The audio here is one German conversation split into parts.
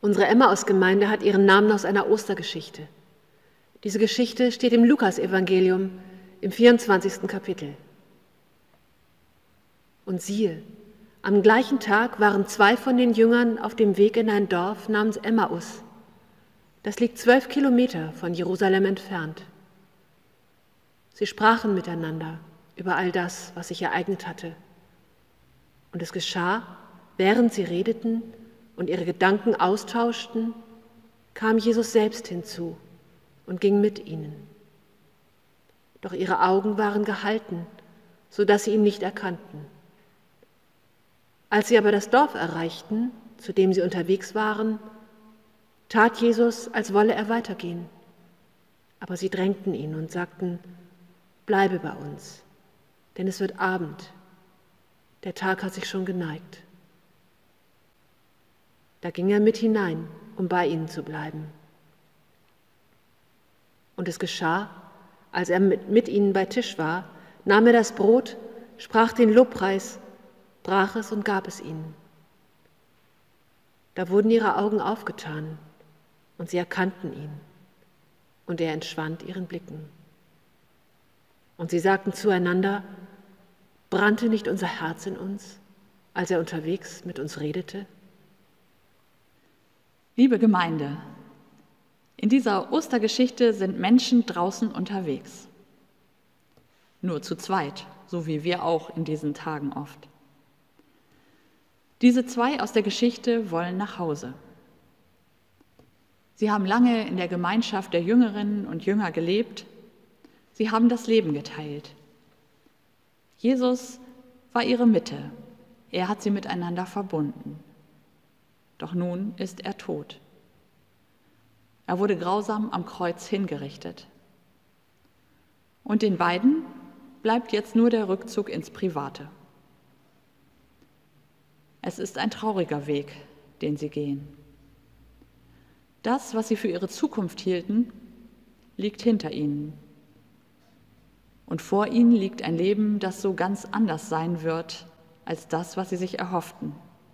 Unsere Emmaus-Gemeinde hat ihren Namen aus einer Ostergeschichte. Diese Geschichte steht im Lukas-Evangelium im 24. Kapitel. Und siehe, am gleichen Tag waren 2 von den Jüngern auf dem Weg in ein Dorf namens Emmaus. Das liegt 12 Kilometer von Jerusalem entfernt. Sie sprachen miteinander über all das, was sich ereignet hatte. Und es geschah, während sie redeten und ihre Gedanken austauschten, kam Jesus selbst hinzu und ging mit ihnen. Doch ihre Augen waren gehalten, so dass sie ihn nicht erkannten. Als sie aber das Dorf erreichten, zu dem sie unterwegs waren, tat Jesus, als wolle er weitergehen. Aber sie drängten ihn und sagten: Bleibe bei uns, denn es wird Abend. Der Tag hat sich schon geneigt. Da ging er mit hinein, um bei ihnen zu bleiben. Und es geschah, als er mit ihnen bei Tisch war, nahm er das Brot, sprach den Lobpreis, brach es und gab es ihnen. Da wurden ihre Augen aufgetan und sie erkannten ihn, und er entschwand ihren Blicken. Und sie sagten zueinander: Brannte nicht unser Herz in uns, als er unterwegs mit uns redete? Liebe Gemeinde, in dieser Ostergeschichte sind Menschen draußen unterwegs. Nur zu zweit, so wie wir auch in diesen Tagen oft. Diese 2 aus der Geschichte wollen nach Hause. Sie haben lange in der Gemeinschaft der Jüngerinnen und Jünger gelebt. Sie haben das Leben geteilt. Jesus war ihre Mitte. Er hat sie miteinander verbunden. Doch nun ist er tot. Er wurde grausam am Kreuz hingerichtet. Und den beiden bleibt jetzt nur der Rückzug ins Private. Es ist ein trauriger Weg, den sie gehen. Das, was sie für ihre Zukunft hielten, liegt hinter ihnen. Und vor ihnen liegt ein Leben, das so ganz anders sein wird als das, was sie sich erhofften.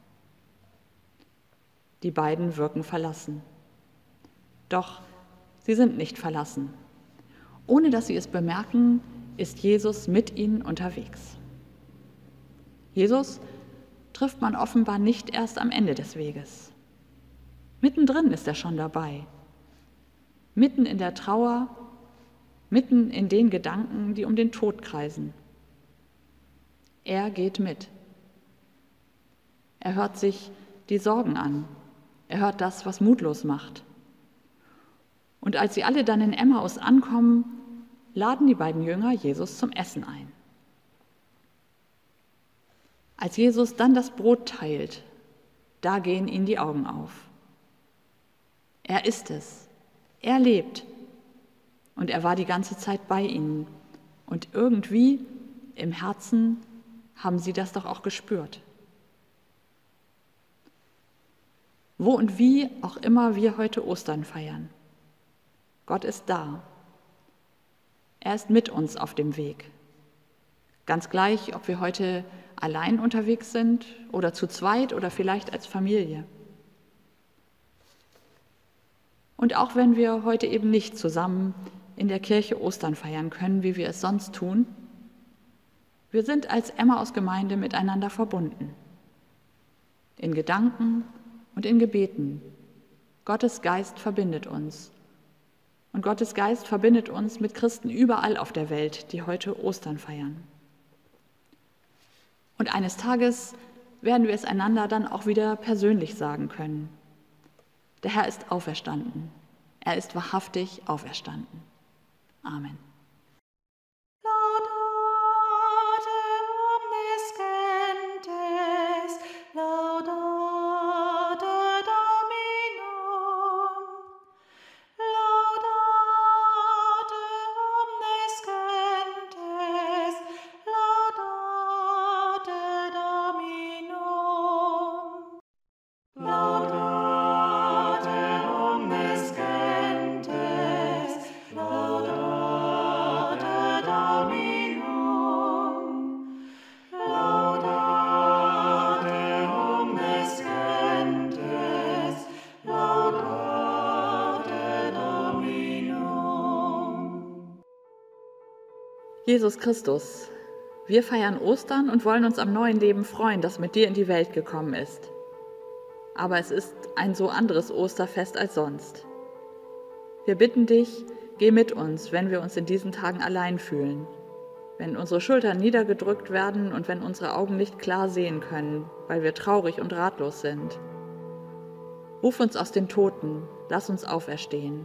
Die beiden wirken verlassen. Doch sie sind nicht verlassen. Ohne dass sie es bemerken, ist Jesus mit ihnen unterwegs. Jesus trifft man offenbar nicht erst am Ende des Weges. Mittendrin ist er schon dabei. Mitten in der Trauer, mitten in den Gedanken, die um den Tod kreisen. Er geht mit. Er hört sich die Sorgen an. Er hört das, was mutlos macht. Und als sie alle dann in Emmaus ankommen, laden die beiden Jünger Jesus zum Essen ein. Als Jesus dann das Brot teilt, da gehen ihnen die Augen auf. Er ist es. Er lebt. Und er war die ganze Zeit bei ihnen. Und irgendwie im Herzen haben sie das doch auch gespürt. Wo und wie auch immer wir heute Ostern feiern. Gott ist da. Er ist mit uns auf dem Weg. Ganz gleich, ob wir heute allein unterwegs sind oder zu zweit oder vielleicht als Familie. Und auch wenn wir heute eben nicht zusammen in der Kirche Ostern feiern können, wie wir es sonst tun, wir sind als Emmaus-Gemeinde miteinander verbunden. In Gedanken und in Gebeten. Gottes Geist verbindet uns. Und Gottes Geist verbindet uns mit Christen überall auf der Welt, die heute Ostern feiern. Und eines Tages werden wir es einander dann auch wieder persönlich sagen können. Der Herr ist auferstanden. Er ist wahrhaftig auferstanden. Amen. Laudate omnes gentes, laudate Jesus Christus, wir feiern Ostern und wollen uns am neuen Leben freuen, das mit dir in die Welt gekommen ist. Aber es ist ein so anderes Osterfest als sonst. Wir bitten dich, geh mit uns, wenn wir uns in diesen Tagen allein fühlen, wenn unsere Schultern niedergedrückt werden und wenn unsere Augen nicht klar sehen können, weil wir traurig und ratlos sind. Ruf uns aus den Toten, lass uns auferstehen.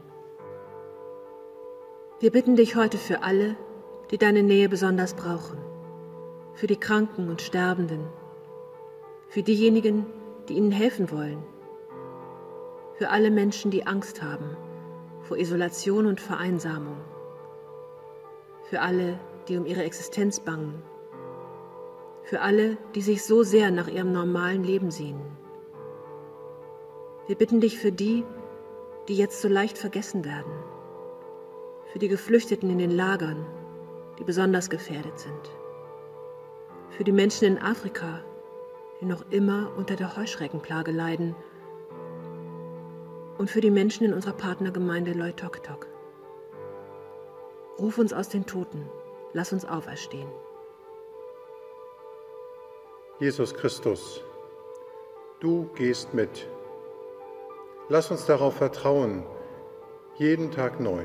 Wir bitten dich heute für alle, die deine Nähe besonders brauchen, für die Kranken und Sterbenden, für diejenigen, die ihnen helfen wollen, für alle Menschen, die Angst haben vor Isolation und Vereinsamung, für alle, die um ihre Existenz bangen, für alle, die sich so sehr nach ihrem normalen Leben sehnen. Wir bitten dich für die, die jetzt so leicht vergessen werden, für die Geflüchteten in den Lagern, die besonders gefährdet sind, für die Menschen in Afrika, die noch immer unter der Heuschreckenplage leiden, und für die Menschen in unserer Partnergemeinde Loitoktok. Ruf uns aus den Toten, lass uns auferstehen. Jesus Christus, du gehst mit. Lass uns darauf vertrauen, jeden Tag neu.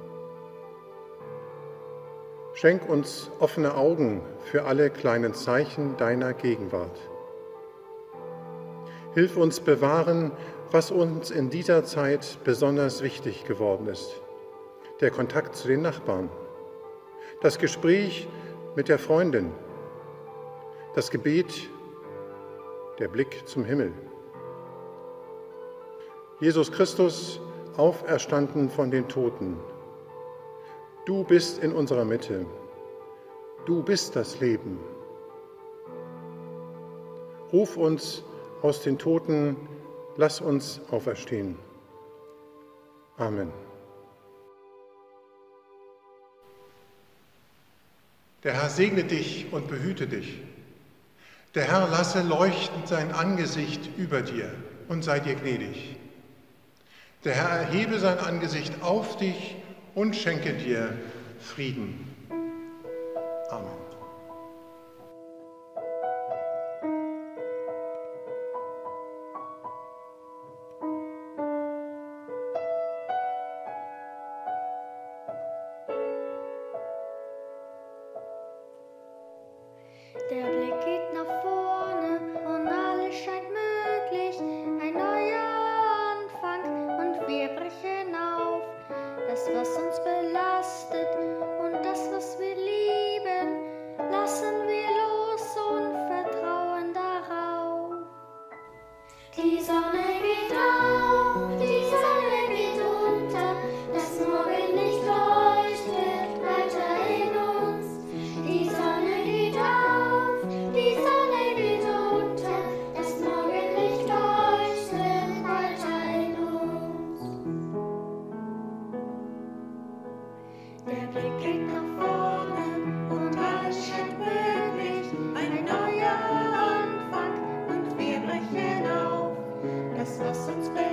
Schenk uns offene Augen für alle kleinen Zeichen deiner Gegenwart. Hilf uns bewahren, was uns in dieser Zeit besonders wichtig geworden ist. Der Kontakt zu den Nachbarn, das Gespräch mit der Freundin, das Gebet, der Blick zum Himmel. Jesus Christus, auferstanden von den Toten, du bist in unserer Mitte, du bist das Leben. Ruf uns aus den Toten, lass uns auferstehen. Amen. Der Herr segne dich und behüte dich. Der Herr lasse leuchten sein Angesicht über dir und sei dir gnädig. Der Herr erhebe sein Angesicht auf dich und schenke dir Frieden. Amen. Der Blick geht nach vorne und alles scheint möglich. Ein neuer Anfang und wir brechen auf. Das, was uns belastet und das, was wir lieben, lassen wir los und vertrauen darauf. Die Sonne geht auf, die Sonne geht unter, das Morgenlicht leuchtet weiter in uns. Die Sonne geht auf, die Sonne geht unter, das Morgenlicht leuchtet weiter in uns. Der Blick geht nach vorne und alles scheint möglich, ein neuer Anfang und wir brechen auf. Das, was uns